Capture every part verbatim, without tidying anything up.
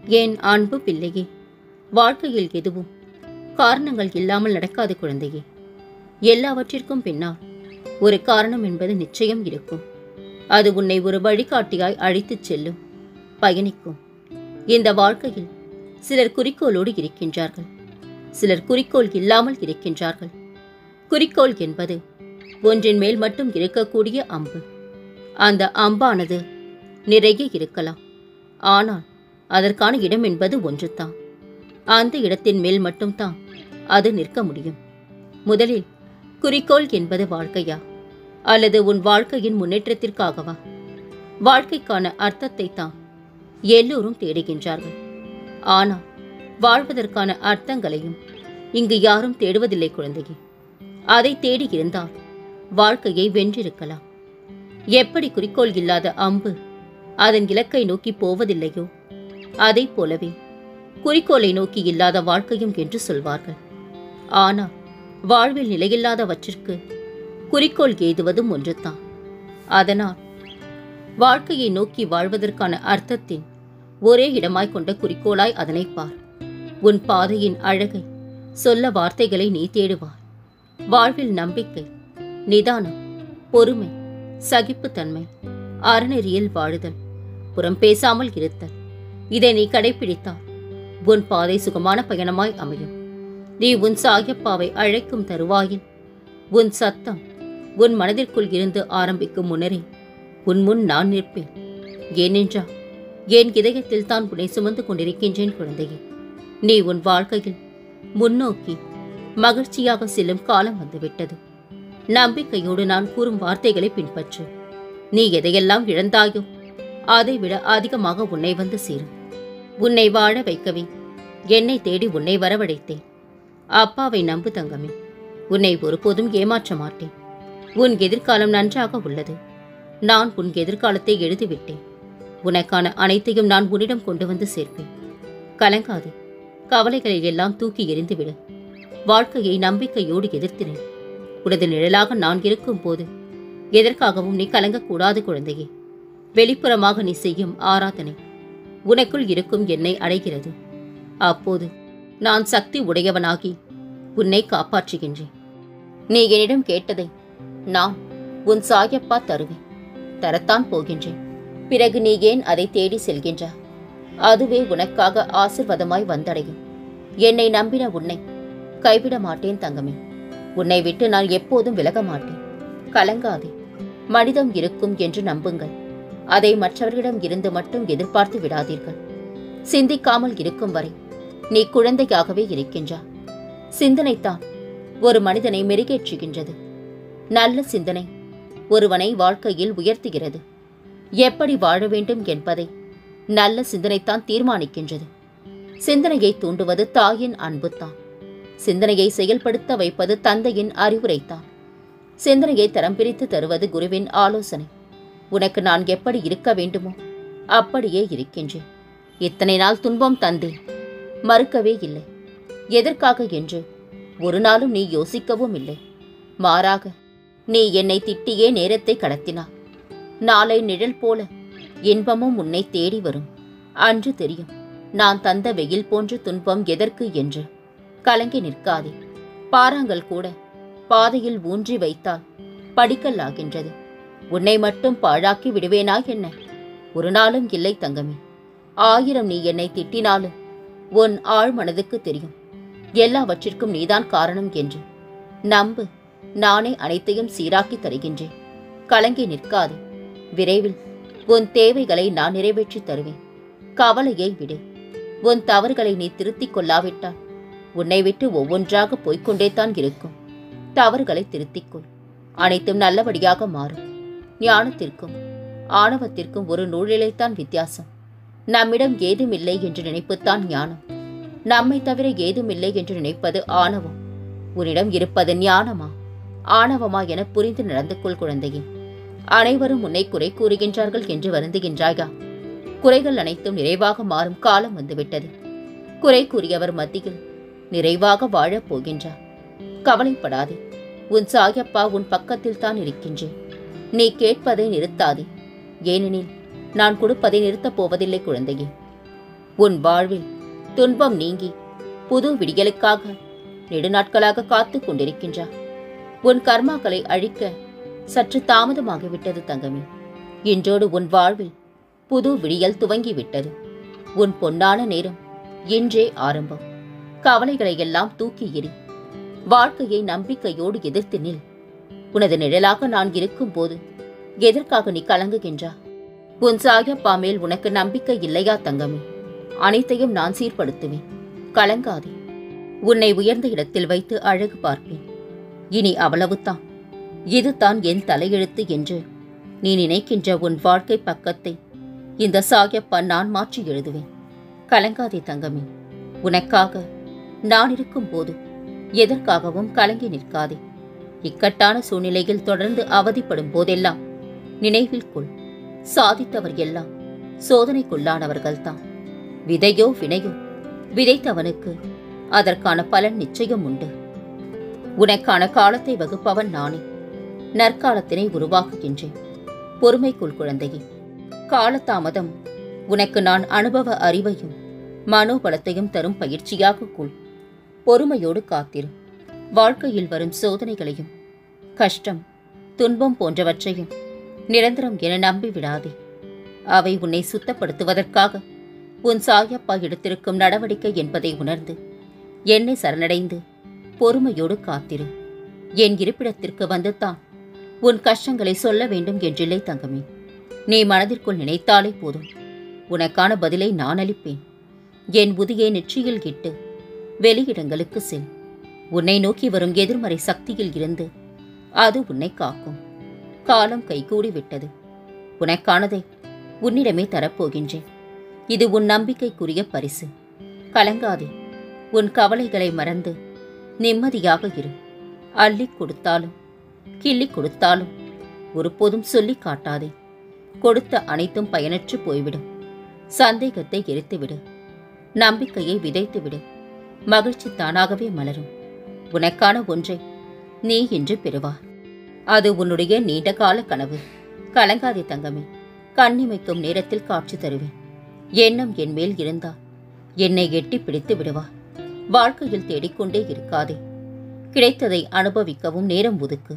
என் அன்பு பிள்ளையே, வாழ்க்கையில் எதுவும் காரணங்கள் இல்லாமல் நடக்காது குழந்தையே. எல்லாவற்றிற்கும் பின்னால் ஒரு காரணம் என்பது நிச்சயம் இருக்கும். அது உன்னை ஒரு வழிகாட்டியாய் அழைத்துச் செல்லும், பயணிக்கும். இந்த வாழ்க்கையில் சிலர் குறிக்கோளோடு இருக்கின்றார்கள், சிலர் குறிக்கோள் இல்லாமல் இருக்கின்றார்கள். குறிக்கோள் என்பது ஒன்றின் மேல் மட்டும் இருக்கக்கூடிய அம்பு. அந்த அம்பானது நிறைய இருக்கலாம், ஆனால் அதற்கான இடம் என்பது ஒன்றுதான். அந்த இடத்தின் மேல் மட்டும்தான் அது நிற்க முடியும். முதலில் குறிக்கோள் என்பது வாழ்க்கையா, அல்லது உன் வாழ்க்கையின் முன்னேற்றத்திற்காகவா? வாழ்க்கைக்கான அர்த்தத்தை தான் எல்லோரும் தேடுகின்றார்கள். ஆனால் வாழ்வதற்கான அர்த்தங்களையும் இங்கு யாரும் தேடுவதில்லை குழந்தையே. அதை தேடி இருந்தால் வாழ்க்கையை வென்றிருக்கலாம். எப்படி குறிக்கோள் இல்லாத அம்பு அதன் இலக்கை நோக்கி போவதில்லையோ, அதை போலவே குறிக்கோளை நோக்கி இல்லாத வாழ்க்கையும் என்று சொல்வார்கள். ஆனால் வாழ்வில் நிலையில்லாதவற்றிற்கு குறிக்கோள் ஏதுவதும் ஒன்றுதான். அதனால் வாழ்க்கையை நோக்கி வாழ்வதற்கான அர்த்தத்தின் ஒரே இடமாய் கொண்ட குறிக்கோளாய் அதனை பார். உன் பாதையின் அழகை சொல்ல வார்த்தைகளை நீ தேடுவாய். வாழ்வில் நம்பிக்கை, நிதானம், பொறுமை, சகிப்புத்தன்மை, அறநெறியில் வாழுதல், புறம் பேசாமல் இருத்தல், இதை நீ கடைபிடித்தால் உன் பாதை சுகமான பயணமாய் அமையும். நீ உன் சாயப்பாவை அழைக்கும் தருவாயில் உன் சத்தம் உன் மனதிற்குள் இருந்து ஆரம்பிக்கும் முன்னரே உன் முன் நான் நிற்பேன். ஏனென்றால் என் இதயத்தில் தான் உன்னை சுமந்து கொண்டிருக்கின்றேன் குழந்தையே. நீ உன் வாழ்க்கையில் முன்னோக்கி மகிழ்ச்சியாக செல்லும் காலம் வந்துவிட்டது. நம்பிக்கையோடு நான் கூறும் வார்த்தைகளை பின்பற்று. நீ எதையெல்லாம் இழந்தாயோ அதை விட அதிகமாக உன்னை வந்து சேரும். உன்னை வாழ வைக்கவே என்னை தேடி உன்னை வரவழைத்தேன். அப்பாவை நம்பு தங்கமே, உன்னை ஒருபோதும் ஏமாற்ற மாட்டேன். உன் எதிர்காலம் நன்றாக உள்ளது. நான் உன் எதிர்காலத்தை எழுதிவிட்டேன். உனக்கான அனைத்தையும் நான் உன்னிடம் கொண்டு வந்து சேர்ப்பேன். கலங்காதே, கவலைகளை எல்லாம் தூக்கி எறிந்துவிடு. வாழ்க்கையை நம்பிக்கையோடு எதிர்த்தினேன். உனது நிழலாக நான் இருக்கும் போது எதற்காகவும் நீ கலங்கக்கூடாது குழந்தையே. வெளிப்புறமாக நீ செய்யும் ஆராதனை உனக்குள் இருக்கும் என்னை அடைகிறது. அப்போது நான் சக்தி உடையவனாகி உன்னை காப்பாற்றுகின்றேன். நீ என்னிடம் கேட்டதை நான் உன் சாயப்பா தருவேன், தரத்தான் போகின்றேன். பிறகு நீ ஏன் அதை தேடி செல்கின்றா? அதுவே உனக்காக ஆசிர்வாதமாய் வந்தடையும். என்னை நம்பின உன்னை கைவிட மாட்டேன் தங்கமே. உன்னை விட்டு நான் எப்போதும் விலக மாட்டேன். கலங்காதே, மனிதம் இருக்கும் என்று நம்புங்கள். அதை மற்றவர்களிடம் இருந்து மட்டும் எதிர்பார்த்து விடாதீர்கள். சிந்திக்காமல் இருக்கும் வரை நீ குழந்தையாகவே இருக்கின்றா. சிந்தனைத்தான் ஒரு மனிதனை மெருகேற்றுகின்றது. நல்ல சிந்தனை ஒருவனை வாழ்க்கையில் உயர்த்துகிறது. எப்படி வாழ வேண்டும் என்பதை நல்ல சிந்தனைத்தான் தீர்மானிக்கின்றது. சிந்தனையை தூண்டுவது தாயின் அன்புத்தான். சிந்தனையை செயல்படுத்த வைப்பது தந்தையின் அறிவுரைத்தான். சிந்தனையை தரம் பிரித்து தருவது குருவின் ஆலோசனை. உனக்கு நான் எப்படி இருக்க வேண்டுமோ அப்படியே இருக்கின்றேன். இத்தனை நாள் துன்பம் தந்தேன், மறுக்கவே இல்லை. எதற்காக என்று ஒரு நாளும் நீ யோசிக்கவும் இல்லை. மாறாக நீ என்னை திட்டியே நேரத்தை கடத்தினாய். நாளை நிழல் போல இன்பமும் உன்னை தேடி வரும். அன்று தெரியும் நான் தந்த வெயில் போன்ற துன்பம் எதற்கு என்று. கலங்கி நிற்காதே. பாறாங்கல் கூட பாதையில் ஊன்றி வைத்தால் படிக்கல் ஆகின்றது. உன்னை மட்டும் பாழாக்கி விடுவேனா என்ன? ஒரு நாளும் இல்லை தங்கமே. ஆயிரம் நீ என்னை திட்டினாலும் உன் ஆழ் மனதுக்கு தெரியும் எல்லாவற்றிற்கும் நீதான் காரணம் என்று. நம்பு, நானே அனைத்தையும் சீராக்கி தருகின்றேன். கலங்கி நிற்காதே. விரைவில் உன் தேவைகளை நான் நிறைவேற்றி தருவேன். கவலையை விடு. உன் தவறுகளை நீ திருத்திக் கொள்ளாவிட்டால் உன்னை விட்டு ஒவ்வொன்றாக போய்கொண்டேதான் இருக்கும். தவறுகளை திருத்திக்கொள், அனைத்தும் நல்லபடியாக மாறும். ஞானத்திற்கும் ஆணவத்திற்கும் ஒரு நூலிலைத்தான் வித்தியாசம். நம்மிடம் ஏதுமில்லை என்று நினைப்புத்தான் ஞானம். நம்மை தவிர ஏதுமில்லை என்று நினைப்பது ஆணவம். உன்னிடம் இருப்பது ஞானமா ஆணவமா என புரிந்து நடந்து கொள் குழந்தையே. அனைவரும் உன்னை குறை கூறுகின்றார்கள் என்று வருந்துகின்றாயா? குறைகள் அனைத்தும் நிறைவாக மாறும் காலம் வந்துவிட்டது. குறை கூறியவர் மத்தியில் நிறைவாக வாழப் போகின்றார். கவலைப்படாதே. உன் சாயப்பா உன் பக்கத்தில் தான் இருக்கின்றேன். நீ கேட்பதை நிறுத்தாதே. ஏனெனில் நான் கொடுப்பதை நிறுத்தப் போவதில்லை குழந்தையே. உன் வாழ்வில் துன்பம் நீங்கி புது விடியலுக்காக நெடுநாட்களாக காத்து கொண்டிருக்கின்றார். உன் கர்மாக்களை அழிக்க சற்று தாமதமாகிவிட்டது தங்கமே. இன்றோடு உன் வாழ்வில் புது விடியல் துவங்கிவிட்டது. உன் பொன்னான நேரம் இன்றே ஆரம்பம். கவலைகளை எல்லாம் தூக்கி எறி. வாழ்க்கையை நம்பிக்கையோடு எதிர்த்து நில். உனது நிழலாக நான் இருக்கும் போது எதற்காக நீ கலங்குகின்றா? உன் சாயப்பா மேல் உனக்கு நம்பிக்கை இல்லையா தங்கமே? அனைத்தையும் நான் சீர்படுத்துவேன், கலங்காதே. உன்னை உயர்ந்த இடத்தில் வைத்து அழகு பார்ப்பேன். இனி அவ்வளவுதான். இதுதான் என் தலையெழுத்து என்று நீ நினைக்கின்ற உன் வாழ்க்கை பக்கத்தை இந்த சாயப்பா நான் மாற்றி எழுதுவேன். கலங்காதே தங்கமே. உனக்காக நான் இருக்கும் போது எதற்காகவும் கலங்கி நிற்காதே. இக்கட்டான சூழ்நிலையில் தொடர்ந்து அவதிப்படும் போதெல்லாம் நினைவில் கொள், சாதித்தவர் எல்லாம் சோதனைக்குள்ளானவர்கள்தான். விதையோ வினையோ விதைத்தவனுக்கு அதற்கான பலன் நிச்சயம் உண்டு. உனக்கான காலத்தை வகுப்பவன் நானே. நற்காலத்தினை உருவாக்குகின்றேன். பொறுமைக்குள் குழந்தையே. காலதாமதம் உனக்கு நான் அனுபவ அறிவையும் மனோபலத்தையும் தரும் பயிற்சியாக கொள். பொறுமையோடு காத்திரு. வாழ்க்கையில் வரும் சோதனைகளையும் கஷ்டம் துன்பம் போன்றவற்றையும் நிரந்தரம் என நம்பி விடாதே. அவை உன்னை சுத்தப்படுத்துவதற்காக உன் சாயப்பா எடுத்திருக்கும் நடவடிக்கை என்பதை உணர்ந்து என்னை சரணடைந்து பொறுமையோடு காத்திரு. என் இருப்பிடத்திற்கு வந்துதான் உன் கஷ்டங்களை சொல்ல வேண்டும் என்றில்லை தங்கமே. நீ மனதிற்குள் நினைத்தாலே போதும், உனக்கான பதிலை நான் அளிப்பேன். என் உதியை நெற்றியில் இட்டு வெளியிடங்களுக்கு செல். உன்னை நோக்கி வரும் எதிர்மறை சக்தியில் இருந்து அது உன்னை காக்கும். காலம் கைகூடி விட்டது. உனக்கானதை உன்னிடமே தரப்போகின்றேன். இது உன் நம்பிக்கைக்குரிய பரிசு. கலங்காதே. உன் கவலைகளை மறந்து நிம்மதியாக இரு. அள்ளி கொடுத்தாலும் கிள்ளி கொடுத்தாலும் ஒருபோதும் சொல்லி காட்டாதே. கொடுத்த அனைத்தும் பயனற்று போய்விடும். சந்தேகத்தை எரித்துவிடு. நம்பிக்கையை விதைத்துவிடு. மகிழ்ச்சி தானாகவே மலரும். உனக்கான ஒன்றை நீ இன்று பெறுவார். அது உன்னுடைய நீண்டகால கனவு. கலங்காதே தங்கமே. கண்ணிமைக்கும் நேரத்தில் காட்சி தருவேன். எண்ணம் என் மேல் இருந்தால் என்னை எட்டி பிடித்து விடுவார். வாழ்க்கையில் தேடிக்கொண்டே இருக்காதே. கிடைத்ததை அனுபவிக்கவும் நேரம் ஒதுக்கு.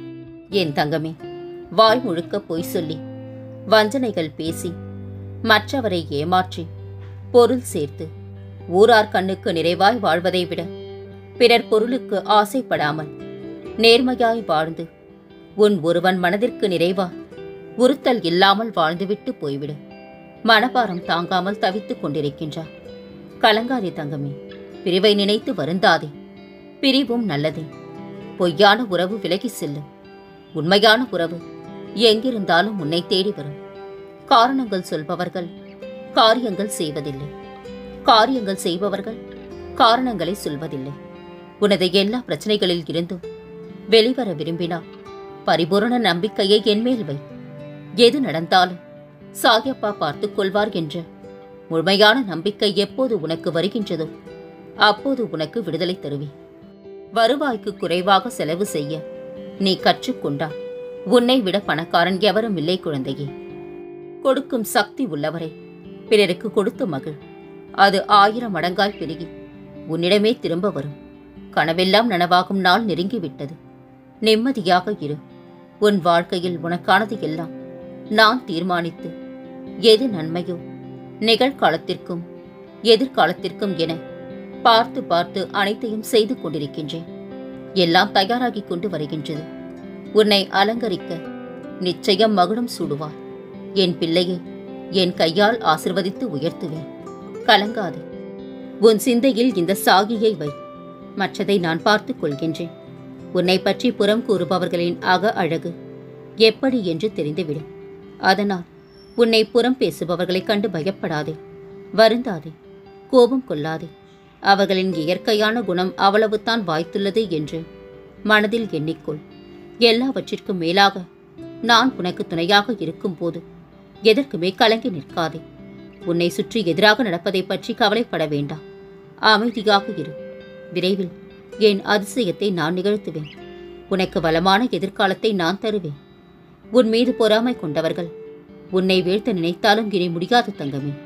என் தங்கமே, வாய் முழுக்க பொய் சொல்லி வஞ்சனைகள் பேசி மற்றவரை ஏமாற்றி பொருள் சேர்த்து ஊரார் கண்ணுக்கு நிறைவாய் வாழ்வதை விட பிறர் பொருளுக்கு ஆசைப்படாமல் நேர்மையாய் வாழ்ந்து உன் ஒருவன் மனதிற்கு நிறைவா உறுத்தல் இல்லாமல் வாழ்ந்துவிட்டு போய்விடு. மனபாரம் தாங்காமல் தவித்துக் கொண்டிருக்கின்றார். கலங்காதே தங்கமே. பிரிவை நினைத்து வருந்தாதே. பிரிவும் நல்லதே. பொய்யான உறவு விலகி செல்லும். உண்மையான உறவு எங்கிருந்தாலும் உன்னை தேடி வரும். காரணங்கள் சொல்பவர்கள் காரியங்கள் செய்வதில்லை. காரியங்கள் செய்பவர்கள் காரணங்களை சொல்வதில்லை. உனது எல்லா பிரச்சனைகளில் இருந்தும் வெளிவர விரும்பினால் பரிபூரண நம்பிக்கையை என்மேல் வை. எது நடந்தாலும் சாயப்பா பார்த்துக் கொள்வார் என்ற முழுமையான நம்பிக்கை எப்போது உனக்கு வருகின்றதோ அப்போது உனக்கு விடுதலை தருவேன். வருவாய்க்கு குறைவாக செலவு செய்ய நீ கற்றுக்கொண்டால் உன்னை விட பணக்காரன் எவரும் இல்லை குழந்தையே. கொடுக்கும் சக்தி உள்ளவரை பிறருக்கு கொடுத்து மகிழ். அது ஆயிரம் மடங்காய் பெருகி உன்னிடமே திரும்ப வரும். கனவெல்லாம் நனவாகும் நாள் நெருங்கிவிட்டது. நிம்மதியாக இரு. உன் வாழ்க்கையில் உனக்கானது எல்லாம் நான் தீர்மானித்து எது நன்மையோ நிகழ்காலத்திற்கும் எதிர்காலத்திற்கும் என பார்த்து பார்த்து அனைத்தையும் செய்து கொண்டிருக்கின்றேன். எல்லாம் தயாராகிக் கொண்டு வருகின்றது. உன்னை அலங்கரிக்க நிச்சயம் மகுடம் சூடுவார். என் பிள்ளையை என் கையால் ஆசிர்வதித்து உயர்த்துவேன். கலங்காதே. உன் சிந்தையில் இந்த சாகியை வை. மற்றதை நான் பார்த்துக் கொள்கின்றேன். உன்னை பற்றி புறம் கூறுபவர்களின் அக அழகு எப்படி என்று தெரிந்துவிடும். அதனால் உன்னை புறம் பேசுபவர்களைக் கண்டு பயப்படாதே, வருந்தாதே, கோபம் கொள்ளாதே. அவர்களின் இயற்கையான குணம் அவ்வளவுதான் வாய்த்துள்ளது என்று மனதில் எண்ணிக்கொள். எல்லாவற்றிற்கும் மேலாக நான் உனக்கு துணையாக இருக்கும் போது எதற்குமே கலங்கி நிற்காதே. உன்னை சுற்றி எதிராக நடப்பதை பற்றி கவலைப்பட வேண்டாம். அமைதியாக இரு. விரைவில் என் அதிசயத்தை நான் நிகழ்த்துவேன். உனக்கு வளமான எதிர்காலத்தை நான் தருவேன். உன் மீது பொறாமை கொண்டவர்கள் உன்னை வீழ்த்த நினைத்தாலும் இனி முடியாது தங்கமே.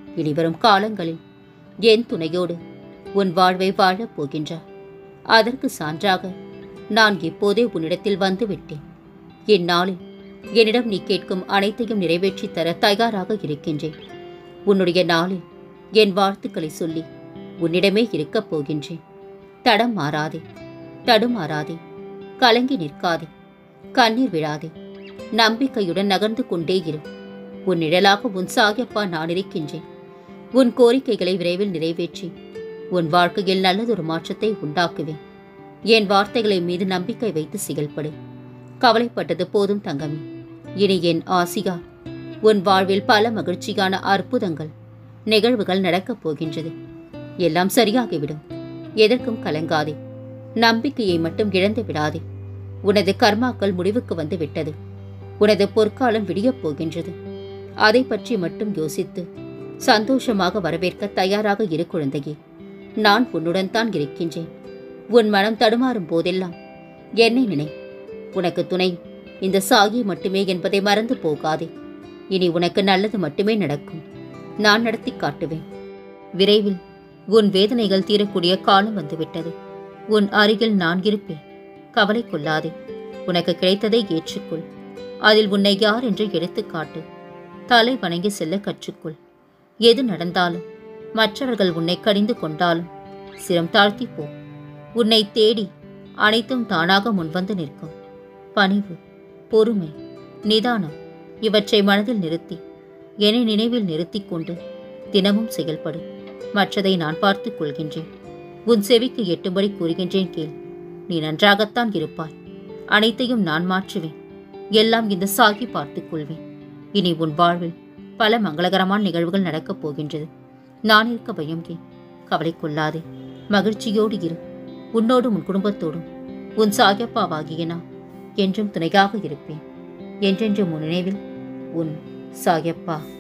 இனிவரும் காலங்களில் என் துணையோடு உன் வாழ்வை வாழப் போகின்றார். அதற்கு சான்றாக நான் இப்போதே உன்னிடத்தில் வந்து விட்டேன். இந்நாளில் என்னிடம் நீ கேட்கும் அனைத்தையும் நிறைவேற்றித் தர தயாராக இருக்கின்றேன். உன்னுடைய நாளில் என் வாழ்த்துக்களை சொல்லி உன்னிடமே இருக்கப் போகின்றேன். தடம் மாறாதே, தடுமாறாதே, கலங்கி நிற்காதே, கண்ணீர் விழாதே, நம்பிக்கையுடன் நகர்ந்து கொண்டே இரு. உன் நிழலாக உன் சாயப்பா நான் இருக்கின்றேன். உன் கோரிக்கைகளை விரைவில் நிறைவேற்றி உன் வாழ்க்கையில் நல்லதொரு மாற்றத்தை உண்டாக்குவேன். என் வார்த்தைகளை மீது நம்பிக்கை வைத்து செயல்படு. கவலைப்பட்டது போதும் தங்கமே. இனி என் ஆசியா உன் வாழ்வில் பல மகிழ்ச்சியான அற்புதங்கள் நிகழ்வுகள் நடக்கப் போகின்றது. எல்லாம் சரியாகிவிடும். எதற்கும் கலங்காதே. நம்பிக்கையை மட்டும் இழந்து விடாதே. உனது கர்மாக்கள் முடிவுக்கு வந்து விட்டது. உனது பொற்காலம் விடியப் போகின்றது. அதை பற்றி மட்டும் யோசித்து சந்தோஷமாக வரவேற்க தயாராக இரு குழந்தையே. நான் உன்னுடன் தான் இருக்கின்றேன். உன் மனம் தடுமாறும் போதெல்லாம் என்னை நினை. உனக்கு துணை இந்த சாகி மட்டுமே என்பதை மறந்து போகாதே. இனி உனக்கு நல்லது மட்டுமே நடக்கும். நான் நடத்தி காட்டுவேன். விரைவில் உன் வேதனைகள் தீரக்கூடிய காலம் வந்துவிட்டது. உன் அருகில் நான் இருப்பேன். கவலை கொள்ளாதே. உனக்கு கிடைத்ததை ஏற்றுக்கொள். அதில் உன்னை யார் என்று எடுத்துக்காட்டு. தலை வணங்கி செல்ல கற்றுக்கொள். எது நடந்தாலும், மற்றவர்கள் உன்னை கடிந்து கொண்டாலும் சிரம் தாழ்த்தி போ. உன்னை தேடி அனைத்தும் தானாக முன்வந்து நிற்கும். பணிவு, பொறுமை, நிதானம் இவற்றை மனதில் நிறுத்தி என்னை நினைவில் நிறுத்தி கொண்டு தினமும் செயல்படு. மற்றதை நான் பார்த்துக் கொள்கின்றேன். உன் செவிக்கு எட்டும்படி கூறுகின்றேன் கேள். நீ நன்றாகத்தான் இருப்பாய். அனைத்தையும் நான் மாற்றுவேன். எல்லாம் இந்த சாகி பார்த்துக் கொள்வேன். இனி உன் வாழ்வில் பல மங்களகரமான நிகழ்வுகள் நடக்கப் போகின்றது. நான் இருக்க பயம் ஏன்? கவலை கொள்ளாதே. மகிழ்ச்சியோடு இரு. உன்னோடும் உன் குடும்பத்தோடும் உன் சாயப்பாவாகிய நான் என்றும் துணையாக இருப்பேன். என்றென்றும் உன் நினைவில் உன் சாயப்பா.